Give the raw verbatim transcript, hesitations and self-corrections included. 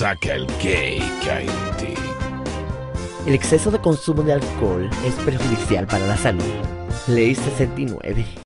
Saca el gay que hay en ti. El exceso de consumo de alcohol es perjudicial para la salud. Ley sesenta y nueve.